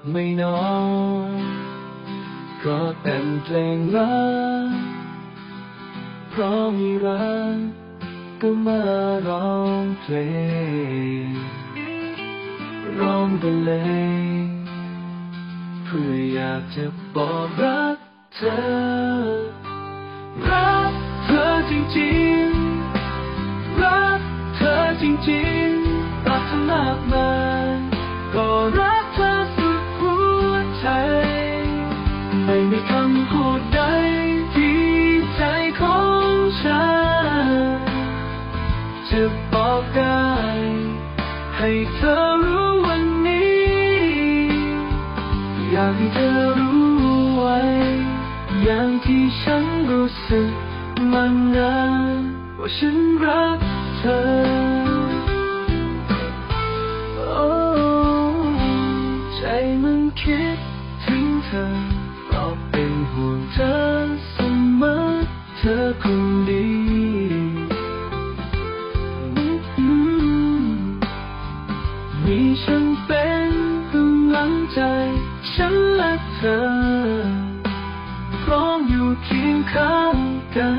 ไม่นอนก็แต่งเพลงรักเพราะมีรักก็มาร้องเพลงร้องบรรเลงเพื่ออยากจะบอกรักเธอรักเธอจริงๆรักเธอจริงๆรักเธอมากมายก็รักเธอสุดหัวใจไม่มีคำพูดใดที่ใจของฉันจะบอกได้ให้เธอรู้วันนี้อยากให้เธอรู้ไว้อย่างที่ฉันรู้สึกมานานว่าฉันรักเธอใจมันคิดถึงเธอเพราะเป็นห่วงเธอเสมอเธอคนดีมีฉันเป็นกำลังใจฉันและเธอพร้อมอยู่เคียงข้างกัน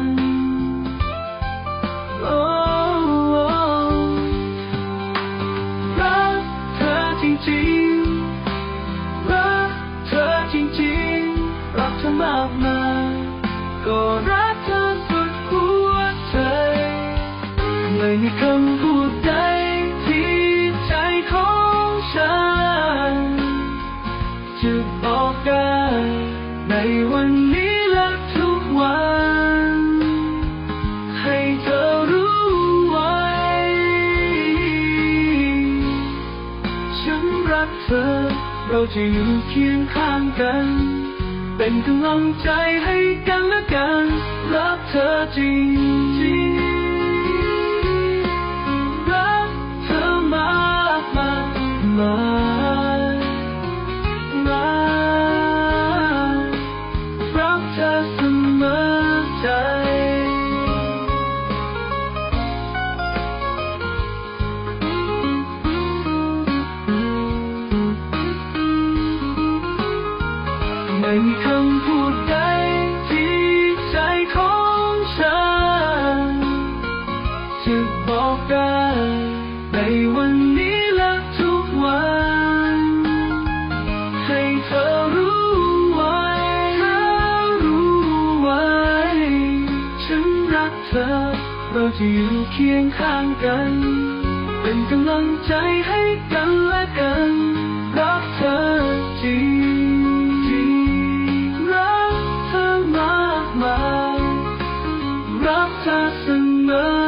รักเธอจริงๆรักเธอจริงๆรักเธอมากมายก็รักเธอสุดหัวใจไม่มีคำพูดใดที่ใจของฉันจะบอกได้ในวันนี้และทุกวันให้เธอรู้ไว้ฉันรักเธอเราจะอยู่เคียงข้างกันเป็นกำลังใจให้กันและกันรักเธอจริงๆรักเธอมากมายรักเธอเสมอใจไม่มีคำพูดใดที่ใจของฉันจะบอกได้ในวันนี้และทุกวันให้เธอรู้ไว้ฉันรักเธอเราจะอยู่เคียงข้างกันเป็นกำลังใจให้กันและกันรักเธอจริงรักเธอมากมายรักเธอเสมอ